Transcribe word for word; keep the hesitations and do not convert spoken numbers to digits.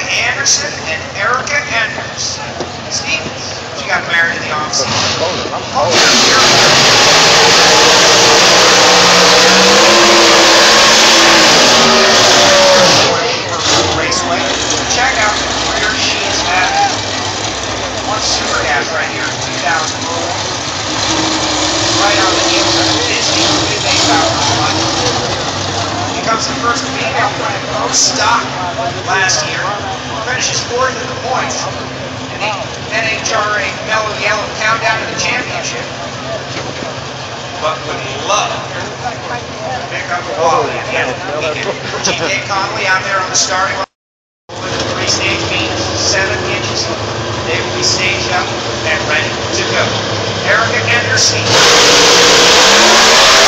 Anderson and Erica Andrews. Stevens, she got married in the offseason. Oh, Raceway. Check out where she's at. One super gas right here in two thousand. Right on the heels of Disney movie based out of London. Becomes the first female to win post stock last year. Finishes fourth in the points in the N H R A Mellow Yellow Countdown to the Championship. But would love to pick up a Wally at the end of the weekend. G K Connolly out there on the starting line with the three-stage beams, seven inches. They will be staged up and ready to go. Erica Anderson.